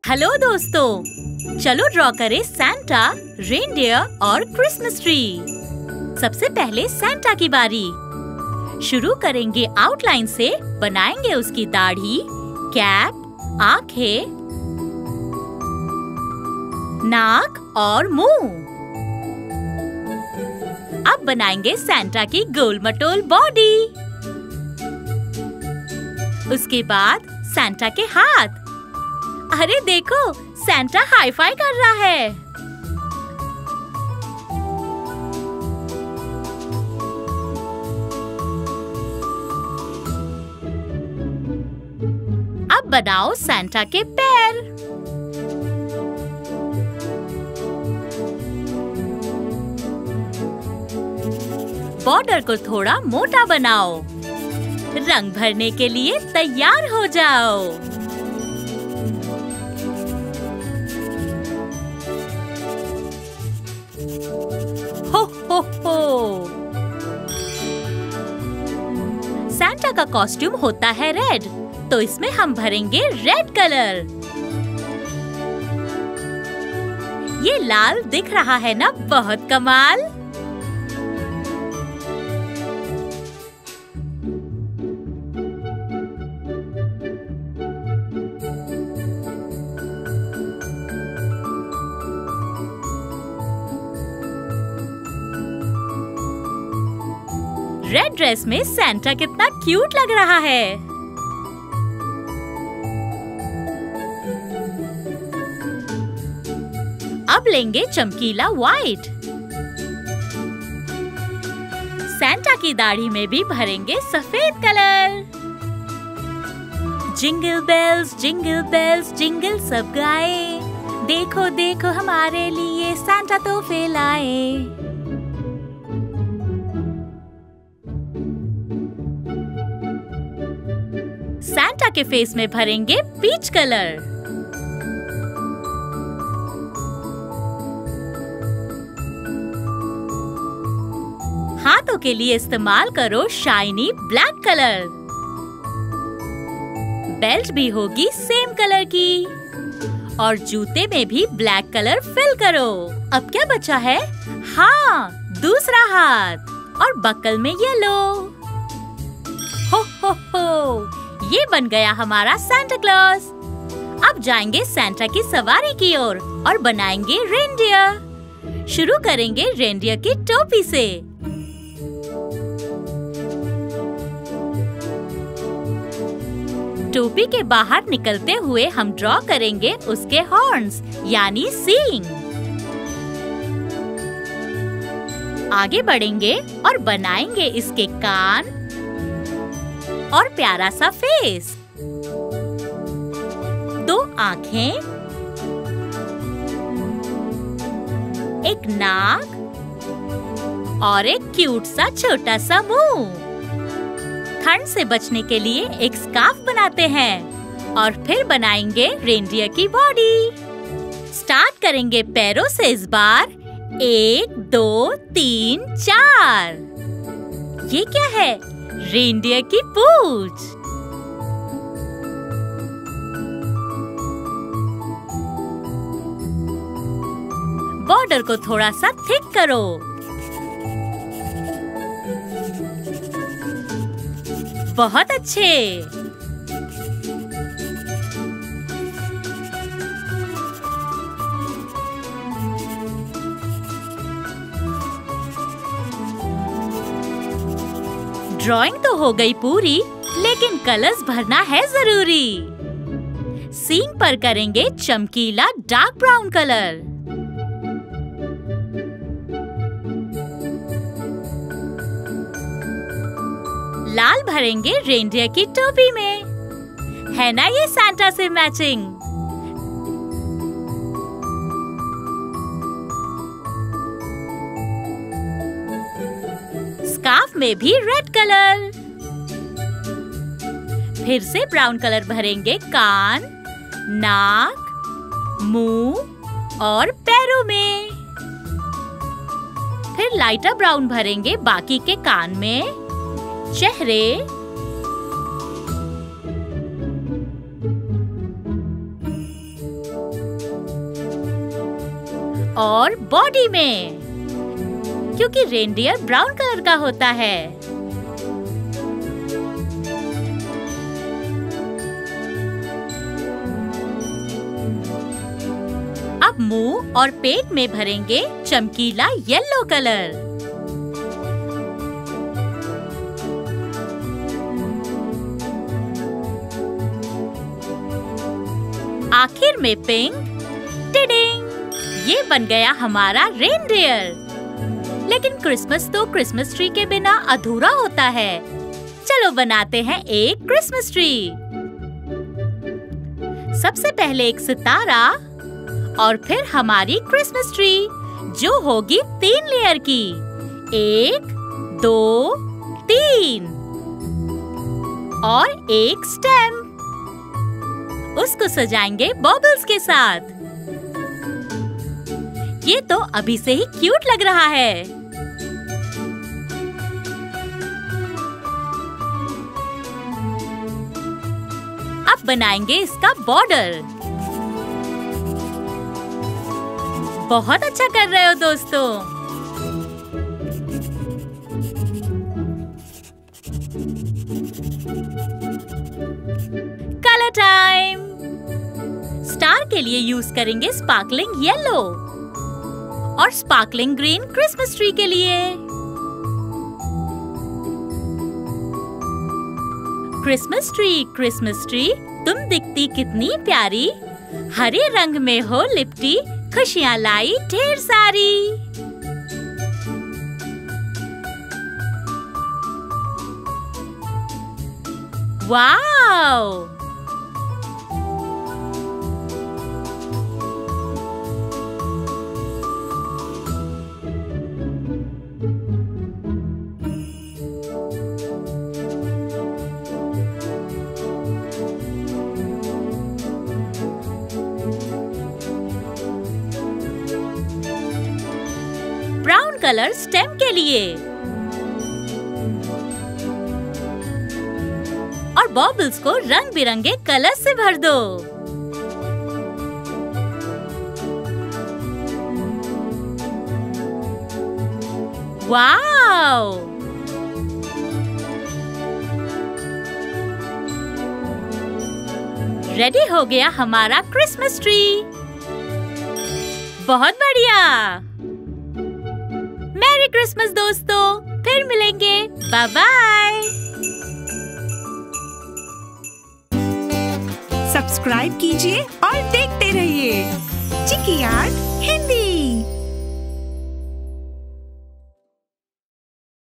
Hello दोस्तों, चलो draw करें सैंटा, रेनडियर और क्रिसमस ट्री। सबसे पहले सैंटा की बारी। शुरू करेंगे आउटलाइन से। बनाएंगे उसकी दाढ़ी, कैप, आंखें, नाक और मुंह। अब बनाएंगे सैंटा की गोल मटोल बॉडी। उसके बाद सैंटा के हाथ। अरे देखो, सैंटा हाई फाई कर रहा है। अब बनाओ सैंटा के पैर। बॉर्डर को थोड़ा मोटा बनाओ। रंग भरने के लिए तैयार हो जाओ। हो हो हो। सैंटा का कॉस्ट्यूम होता है रेड, तो इसमें हम भरेंगे रेड कलर। ये लाल दिख रहा है ना, बहुत कमाल। रेड ड्रेस में सैंटा कितना क्यूट लग रहा है। अब लेंगे चमकीला व्हाइट। सैंटा की दाढ़ी में भी भरेंगे सफेद कलर। जिंगल बेल्स जिंगल सब गाए। देखो देखो हमारे लिए सैंटा तोहफे लाए। सैंटा के फेस में भरेंगे पीच कलर। हाथों के लिए इस्तेमाल करो शाइनी ब्लैक कलर। बेल्ट भी होगी सेम कलर की। और जूते में भी ब्लैक कलर फिल करो। अब क्या बचा है? हाँ, दूसरा हाथ और बकल में येलो। हो, ये बन गया हमारा सैंटा क्लॉज। अब जाएंगे सैंटा की सवारी की ओर और बनाएंगे रेनडियर। शुरू करेंगे रेनडियर की टोपी से। टोपी के बाहर निकलते हुए हम ड्रॉ करेंगे उसके हॉर्न्स यानी सींग। आगे बढ़ेंगे और बनाएंगे इसके कान और प्यारा सा फेस। 2 आँखें, एक नाक और एक क्यूट सा छोटा सा मुंह। ठंड से बचने के लिए एक स्कार्फ बनाते हैं और फिर बनाएंगे रेनडियर की बॉडी। स्टार्ट करेंगे पैरों से इस बार। 1 2 3 4। ये क्या है? रेनडियर की पूंछ। बॉर्डर को थोड़ा सा थिक करो। बहुत अच्छे। ड्राइंग तो हो गई पूरी, लेकिन कलर्स भरना है जरूरी। सींग पर करेंगे चमकीला डार्क ब्राउन कलर। लाल भरेंगे रेनडियर की टोपी में। है ना ये सैंटा से मैचिंग। स्कार्फ में भी रेड कलर। फिर से ब्राउन कलर भरेंगे कान, नाक, मुंह और पैरों में। फिर लाइटर ब्राउन भरेंगे बाकी के कान में, चेहरे और बॉडी में, क्योंकि रेनडियर ब्राउन कलर का होता है। अब मुंह और पेट में भरेंगे चमकीला येलो कलर। आखिर में पिंक। टिडिंग! ये बन गया हमारा रेनडियर। लेकिन क्रिसमस तो क्रिसमस ट्री के बिना अधूरा होता है। चलो बनाते हैं एक क्रिसमस ट्री। सबसे पहले एक सितारा और फिर हमारी क्रिसमस ट्री, जो होगी 3 लेयर की। 1, 2, 3 और एक स्टेम। उसको सजाएंगे बबल्स के साथ। ये तो अभी से ही क्यूट लग रहा है। अब बनाएंगे इसका बॉर्डर। बहुत अच्छा कर रहे हो दोस्तों। Colour time. स्टार के लिए यूज करेंगे स्पार्कलिंग येलो और स्पार्कलिंग ग्रीन क्रिसमस ट्री के लिए। क्रिसमस ट्री तुम दिखती कितनी प्यारी, हरे रंग में हो लिपटी, खुशियाँ लाई ढेर सारी। वाव! ब्राउन कलर स्टेम के लिए और बबल्स को रंग बिरंगे कलर से भर दो। वाव! रेडी हो गया हमारा क्रिसमस ट्री। बहुत बढ़िया। मैरी क्रिसमस दोस्तों, फिर मिलेंगे। Bye bye. सब्सक्राइब कीजिए और देखते रहिए चिकी आर्ट हिंदी।